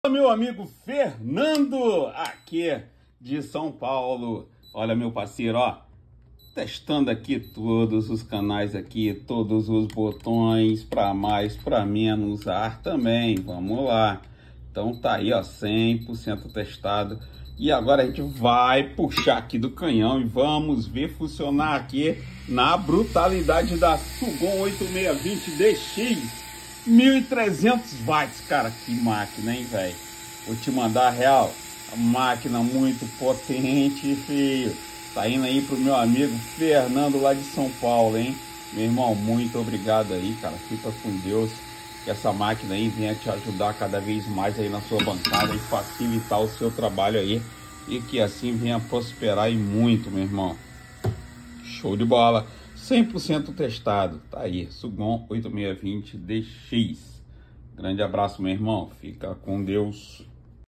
Meu amigo Fernando, aqui de São Paulo. Olha, meu parceiro, ó, testando aqui todos os canais aqui, todos os botões, para mais, para menos, ar também, vamos lá. Então tá aí, ó, 100% testado. E agora a gente vai puxar aqui do canhão e vamos ver funcionar aqui na brutalidade da Sugon 8620 DX. 1.300 watts, cara, que máquina, hein, velho? Vou te mandar a real, a máquina muito potente, filho. Tá indo aí pro meu amigo Fernando lá de São Paulo, hein? Meu irmão, muito obrigado aí, cara. Fica com Deus, que essa máquina aí venha te ajudar cada vez mais aí na sua bancada e facilitar o seu trabalho aí. E que assim venha prosperar e muito, meu irmão. Show de bola. 100% testado, tá aí, Sugon 8620 DX. Grande abraço, meu irmão, fica com Deus.